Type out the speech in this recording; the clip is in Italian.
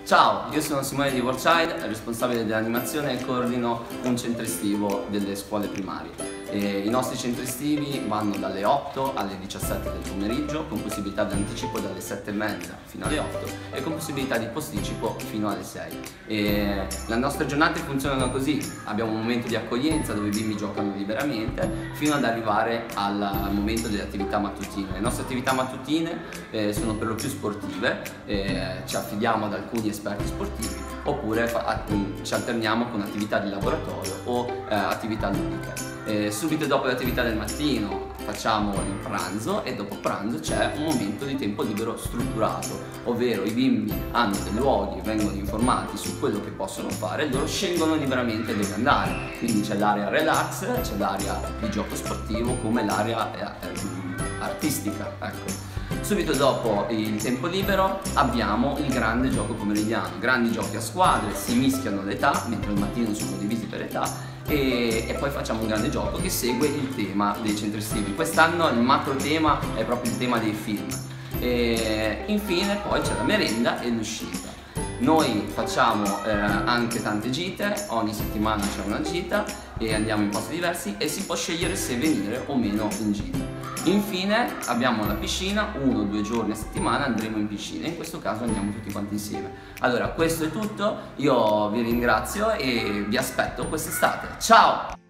Ciao, io sono Simone di Worldchild, responsabile dell'animazione e coordino un centro estivo delle scuole primarie. I nostri centri estivi vanno dalle 8 alle 17 del pomeriggio con possibilità di anticipo dalle 7:30 fino alle 8 e con possibilità di posticipo fino alle 6. Le nostre giornate funzionano così: abbiamo un momento di accoglienza dove i bimbi giocano liberamente fino ad arrivare al momento delle attività mattutine. Le nostre attività mattutine sono per lo più sportive, ci affidiamo ad alcuni esperti sportivi oppure ci alterniamo con attività di laboratorio o attività ludiche. Subito dopo le attività del mattino facciamo il pranzo e dopo pranzo c'è un momento di tempo libero strutturato, ovvero i bimbi hanno dei luoghi, vengono informati su quello che possono fare e loro scelgono liberamente dove andare. Quindi c'è l'area relax, c'è l'area di gioco sportivo come l'area artistica, ecco. Subito dopo il tempo libero abbiamo il grande gioco pomeridiano, grandi giochi a squadre, si mischiano le età, mentre al mattino sono divisi per età e poi facciamo un grande gioco che segue il tema dei centri estivi. Quest'anno il macro tema è proprio il tema dei film. E infine poi c'è la merenda e l'uscita. Noi facciamo anche tante gite, ogni settimana c'è una gita e andiamo in posti diversi e si può scegliere se venire o meno in gita. Infine abbiamo la piscina, 1 o 2 giorni a settimana andremo in piscina, in questo caso andiamo tutti quanti insieme. Allora questo è tutto, io vi ringrazio e vi aspetto quest'estate. Ciao!